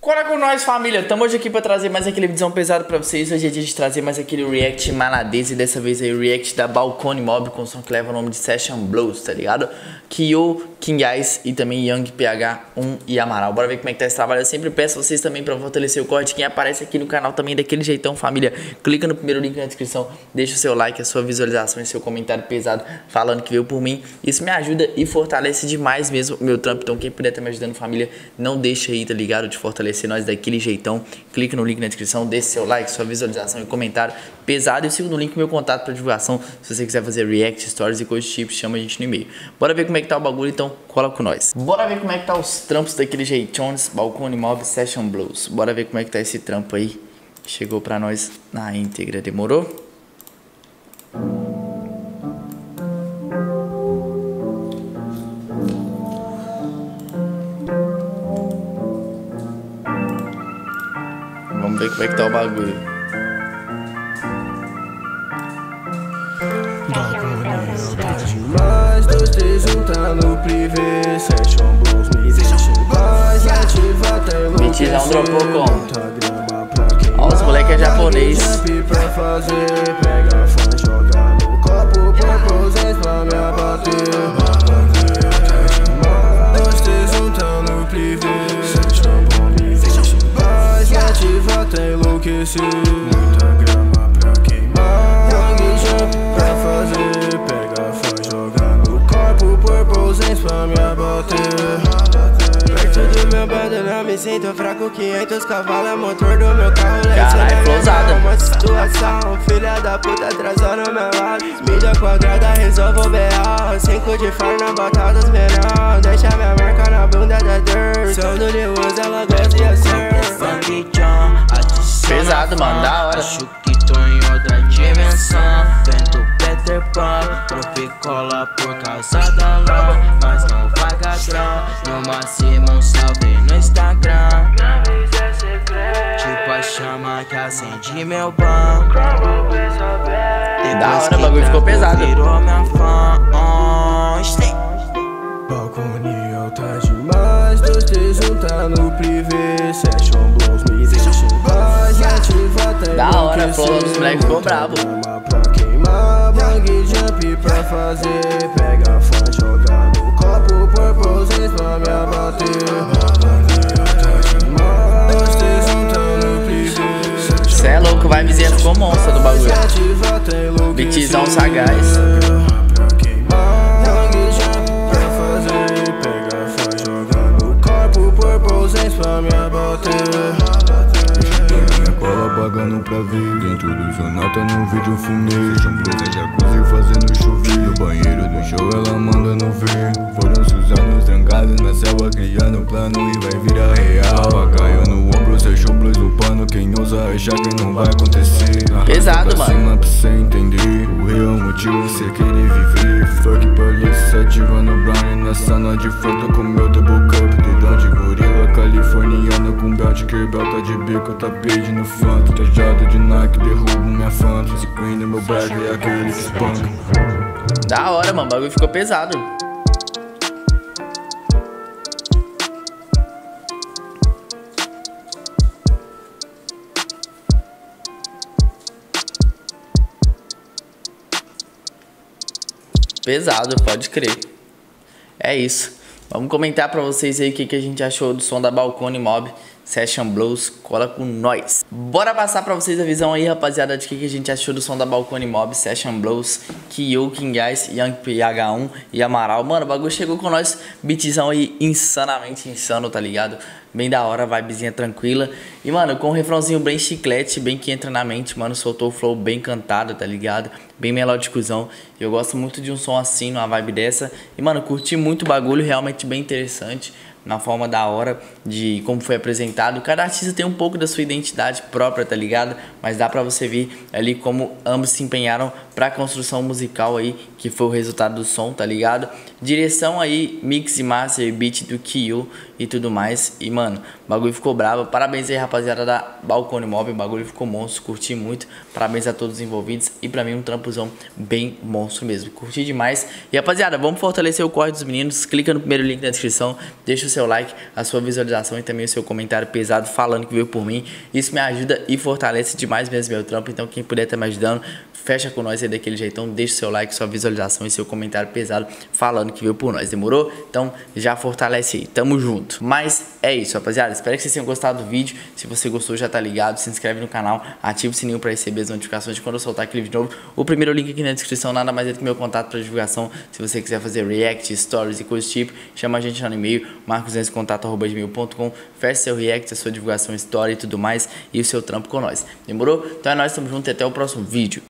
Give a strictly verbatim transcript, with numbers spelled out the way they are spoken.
Cola com nós, família. Tamo hoje aqui pra trazer mais aquele vídeo pesado pra vocês. Hoje é dia de trazer mais aquele react maladez. E dessa vez aí o react da Balcone Mob com som que leva o nome de Session Blues, tá ligado? Kyo, King Ice e também Young P H um e Amaral. Bora ver como é que tá esse trabalho. Eu sempre peço vocês também pra fortalecer o corte. Quem aparece aqui no canal também daquele jeitão, família, clica no primeiro link na descrição. Deixa o seu like, a sua visualização e seu comentário pesado falando que veio por mim. Isso me ajuda e fortalece demais mesmo o meu trampo. Então quem puder estar me ajudando, família, não deixa aí, tá ligado? De fortalecer nós daquele jeitão. Clica no link na descrição, deixa seu like, sua visualização e comentário pesado. E siga no link meu contato pra divulgação. Se você quiser fazer react, stories e coisas do tipo, chama a gente no e-mail. Bora ver como é que tá o bagulho, então cola com nós. Bora ver como é que tá os trampos daquele jeitones, Balcone Mob Session Blues. Bora ver como é que tá esse trampo aí. Chegou pra nós na íntegra, demorou? Vamos ver como é que tá o bagulho. Mas dois, três, um tá no privê. Session Blues, me deixa em paz. Ativa até enlouquecer. Mentira, não dropou como? Ó, os moleque é japonês. Pra fazer, pega fã, joga no copo. Propôs pra me abater. Dois, três, um tá no privê. Session Blues, me deixa em paz. Ativa até enlouquecer. Muita grama pra queimar. Young jump pra fazer, pega fã, joga no corpo. Propôs pra me abater. Perto do meu bandeirão, me sinto fraco. Quinhentos cavalos, é motor do meu carro. Caralho, flowzada. Uma situação, filha da puta atrasando meu lado. Mídia quadrada, resolvo B O. Cinco de farna, bota dos menor. Deixa minha marca na bunda da dirt. Sou do Lewis, ela gosta de ser. Pesado, mano, da hora. Acho que tô em outra dimensão. Vendo Peter Pan, profi cola por causa da lã. Mas não vai grão. No máximo um salve no Instagram. Tipo a chama que acende meu banco. Da hora, o bagulho ficou pesado. Virou minha fã. Oh, stay. Balcone alta demais. Dois, três, um tá no privê. Session Blues, me deixa em paz. Ativa até Da hora, a flow dos moleques ficou brabo. Pra queimar, bang jump pra fazer. Pega fã, joga no copo. Propôs pra me abater. Dois, três, um tá no privê. Cê é louco, vai vizinha, ficou monstro do bagulho. Beatzão sagaz. Pra me abater. Minha cola pagando pra ver. Dentro do jornal tá no vídeo fumei. Sejam Blues em jacuzzi fazendo chover. No banheiro do show ela manda no ver. Foram-se os anos trancados na selva, criando plano e vai virar real. Caiu no ombro, Session Blues no pano. Quem ousa achar que não vai acontecer. Pesado, pra mano. cima pra cê entender o real motivo, você querer viver. Fuck polícia, ativando o Brown na sala de foto com meu double cup. Dedão de gorila californiana com belt que belta de bico, tá pedindo fanta. Trajado de Nike, derrubo minha fanta. Screen no meu bag é aquele que espanca. Da hora, mano, o bagulho ficou pesado. Pesado, pode crer. É isso. Vamos comentar pra vocês aí o que, que a gente achou do som da Balcone Mob Session Blues. Cola com nós. Bora passar pra vocês a visão aí, rapaziada, de que, que a gente achou do som da Balcone Mob Session Blues. Kyo, King Ice, Young P H um e Amaral. Mano, o bagulho chegou com nós. Beatzão aí insanamente insano, tá ligado? Bem da hora, vibezinha tranquila. E, mano, com um refrãozinho bem chiclete, bem que entra na mente, mano. Soltou o flow bem cantado, tá ligado? Bem melódicozão. E eu gosto muito de um som assim, numa vibe dessa. E, mano, curti muito o bagulho, realmente bem interessante. Na forma da hora de como foi apresentado. Cada artista tem um pouco da sua identidade própria, tá ligado? Mas dá pra você ver ali como ambos se empenharam pra construção musical aí, que foi o resultado do som, tá ligado? Direção aí, mix e master, beat do Kyo e tudo mais. E, mano, O bagulho ficou brabo. Parabéns aí, rapaziada da Balcone Mob. O bagulho ficou monstro, curti muito. Parabéns a todos os envolvidos. E pra mim um trampozão bem monstro mesmo. Curti demais. E rapaziada, vamos fortalecer o corre dos meninos. Clica no primeiro link na descrição. Deixa o seu like, a sua visualização e também o seu comentário pesado falando que veio por mim. Isso me ajuda e fortalece demais mesmo meu trampo. Então quem puder estar me ajudando, fecha com nós aí daquele jeitão. Deixa o seu like, sua visualização e seu comentário pesado falando que veio por nós. Demorou? Então já fortalece aí. Tamo junto. Mas é isso, rapaziada. Espero que vocês tenham gostado do vídeo. Se você gostou, já tá ligado. Se inscreve no canal, ativa o sininho pra receber as notificações de quando eu soltar aquele vídeo novo. O primeiro link aqui na descrição, nada mais é do que meu contato pra divulgação. Se você quiser fazer react, stories e coisas do tipo, chama a gente lá no e-mail, marcos contato arroba gmail ponto com. Feche seu react, a sua divulgação, story e tudo mais. E o seu trampo com nós. Demorou? Então é nóis, tamo junto e até o próximo vídeo.